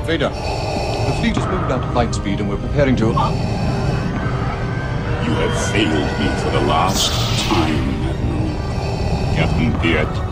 Vader, the fleet has moved down to light speed and we're preparing to... You have failed me for the last time, Admiral. Captain Piet.